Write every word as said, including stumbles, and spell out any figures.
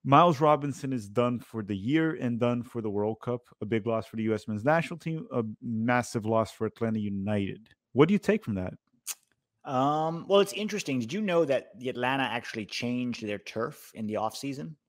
Miles Robinson is done for the year and done for the World Cup. A big loss for the U S men's national team, a massive loss for Atlanta United. What do you take from that? Um, well, it's interesting. Did you know that the Atlanta actually changed their turf in the offseason?